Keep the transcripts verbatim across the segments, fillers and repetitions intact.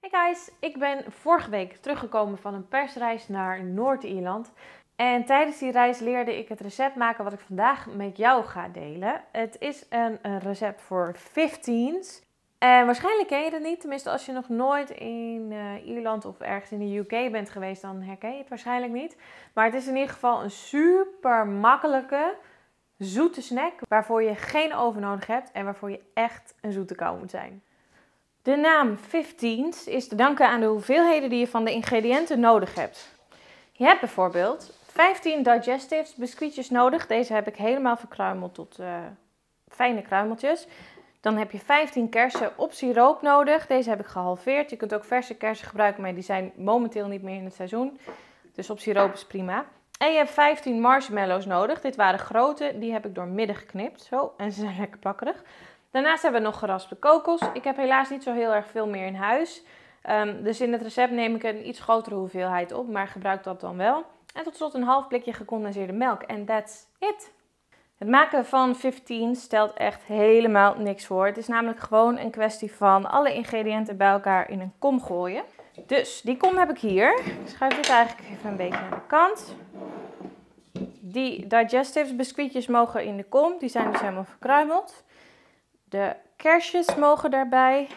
Hey guys, ik ben vorige week teruggekomen van een persreis naar Noord-Ierland. En tijdens die reis leerde ik het recept maken wat ik vandaag met jou ga delen. Het is een, een recept voor fifteens. En waarschijnlijk ken je het niet, tenminste als je nog nooit in uh, Ierland of ergens in de U K bent geweest, dan herken je het waarschijnlijk niet. Maar het is in ieder geval een super makkelijke, zoete snack waarvoor je geen oven nodig hebt en waarvoor je echt een zoete kou moet zijn. De naam fifteens is te danken aan de hoeveelheden die je van de ingrediënten nodig hebt. Je hebt bijvoorbeeld vijftien digestives biscuitjes nodig. Deze heb ik helemaal verkruimeld tot uh, fijne kruimeltjes. Dan heb je vijftien kersen op siroop nodig. Deze heb ik gehalveerd. Je kunt ook verse kersen gebruiken, maar die zijn momenteel niet meer in het seizoen. Dus op siroop is prima. En je hebt vijftien marshmallows nodig. Dit waren grote, die heb ik doormidden geknipt. Zo, en ze zijn lekker plakkerig. Daarnaast hebben we nog geraspte kokos. Ik heb helaas niet zo heel erg veel meer in huis. Um, dus in het recept neem ik een iets grotere hoeveelheid op, maar gebruik dat dan wel. En tot slot een half blikje gecondenseerde melk. En that's it. Het maken van fifteens stelt echt helemaal niks voor. Het is namelijk gewoon een kwestie van alle ingrediënten bij elkaar in een kom gooien. Dus die kom heb ik hier. Ik schuif dit eigenlijk even een beetje aan de kant. Die digestives biscuitjes mogen in de kom. Die zijn dus helemaal verkruimeld. De kersjes mogen daarbij.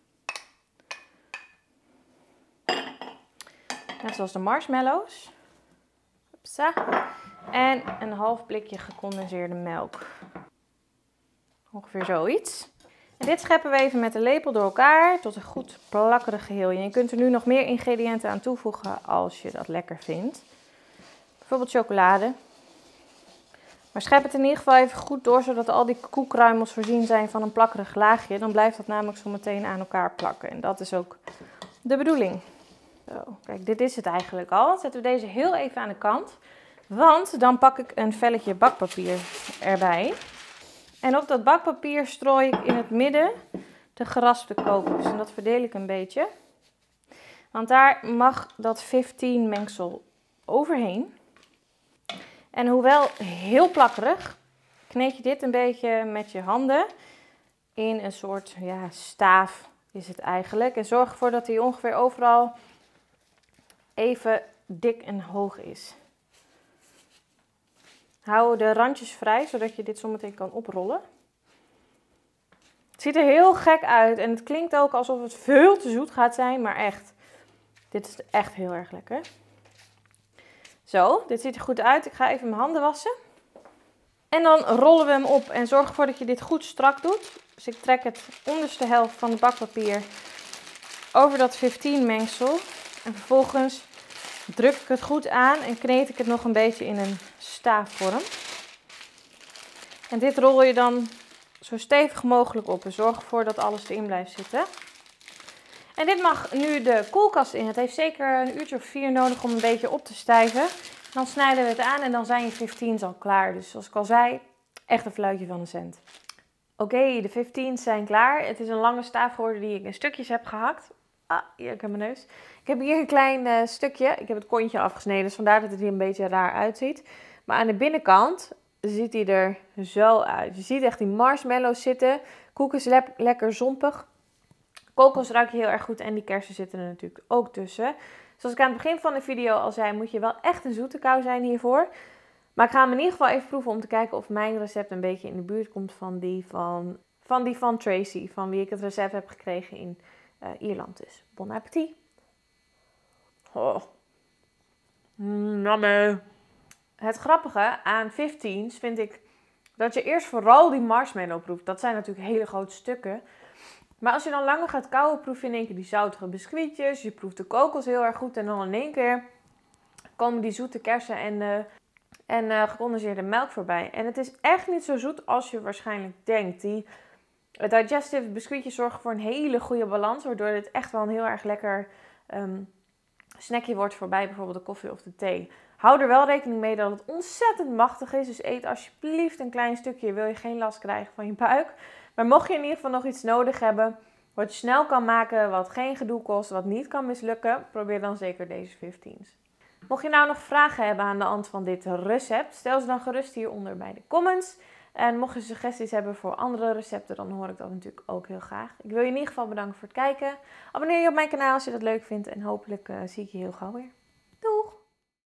Net zoals de marshmallows. Hopsa. En een half blikje gecondenseerde melk. Ongeveer zoiets. En dit scheppen we even met de lepel door elkaar tot een goed plakkerig geheel. En je kunt er nu nog meer ingrediënten aan toevoegen als je dat lekker vindt. Bijvoorbeeld chocolade. Maar schep het in ieder geval even goed door, zodat al die koekkruimels voorzien zijn van een plakkerig laagje. Dan blijft dat namelijk zo meteen aan elkaar plakken. En dat is ook de bedoeling. Zo, kijk, dit is het eigenlijk al. Dan zetten we deze heel even aan de kant. Want dan pak ik een velletje bakpapier erbij. En op dat bakpapier strooi ik in het midden de geraspte kokos. En dat verdeel ik een beetje. Want daar mag dat fifteen mengsel overheen. En hoewel heel plakkerig, kneed je dit een beetje met je handen in een soort ja, staaf is het eigenlijk. En zorg ervoor dat hij ongeveer overal even dik en hoog is. Hou de randjes vrij, zodat je dit zometeen kan oprollen. Het ziet er heel gek uit en het klinkt ook alsof het veel te zoet gaat zijn, maar echt, dit is echt heel erg lekker. Zo, dit ziet er goed uit. Ik ga even mijn handen wassen. En dan rollen we hem op en zorg ervoor dat je dit goed strak doet. Dus ik trek het onderste helft van het bakpapier over dat fifteen mengsel. En vervolgens druk ik het goed aan en kneed ik het nog een beetje in een staafvorm. En dit rol je dan zo stevig mogelijk op en zorg ervoor dat alles erin blijft zitten. En dit mag nu de koelkast in. Het heeft zeker een uurtje of vier nodig om een beetje op te stijven. Dan snijden we het aan en dan zijn je fifteens al klaar. Dus zoals ik al zei, echt een fluitje van een cent. Oké, okay, de fifteens zijn klaar. Het is een lange staaf geworden die ik in stukjes heb gehakt. Ah, hier heb ik mijn neus. Ik heb hier een klein uh, stukje. Ik heb het kontje afgesneden, dus vandaar dat het hier een beetje raar uitziet. Maar aan de binnenkant ziet hij er zo uit. Je ziet echt die marshmallows zitten. Koek is le lekker zompig. Kokos ruik je heel erg goed en die kersen zitten er natuurlijk ook tussen. Zoals ik aan het begin van de video al zei, moet je wel echt een zoete kou zijn hiervoor. Maar ik ga hem in ieder geval even proeven om te kijken of mijn recept een beetje in de buurt komt van die van, van, die van Tracy. Van wie ik het recept heb gekregen in uh, Ierland dus. Bon appétit! Oh. Mm, yummy. Het grappige aan fifteens vind ik dat je eerst vooral die marshmallow proeft. Dat zijn natuurlijk hele grote stukken. Maar als je dan langer gaat kauwen, proef je in één keer die zoutige biscuitjes. Je proeft de kokos heel erg goed. En dan in één keer komen die zoete kersen en, uh, en uh, gecondenseerde melk voorbij. En het is echt niet zo zoet als je waarschijnlijk denkt. Die digestive biscuitjes zorgen voor een hele goede balans. Waardoor dit echt wel een heel erg lekker um, snackje wordt voorbij bijvoorbeeld de koffie of de thee. Hou er wel rekening mee dat het ontzettend machtig is. Dus eet alsjeblieft een klein stukje. Wil je geen last krijgen van je buik. Maar mocht je in ieder geval nog iets nodig hebben wat je snel kan maken, wat geen gedoe kost, wat niet kan mislukken, probeer dan zeker deze fifteens. Mocht je nou nog vragen hebben aan de hand van dit recept, stel ze dan gerust hieronder bij de comments. En mocht je suggesties hebben voor andere recepten, dan hoor ik dat natuurlijk ook heel graag. Ik wil je in ieder geval bedanken voor het kijken. Abonneer je op mijn kanaal als je dat leuk vindt. En hopelijk uh, zie ik je heel gauw weer.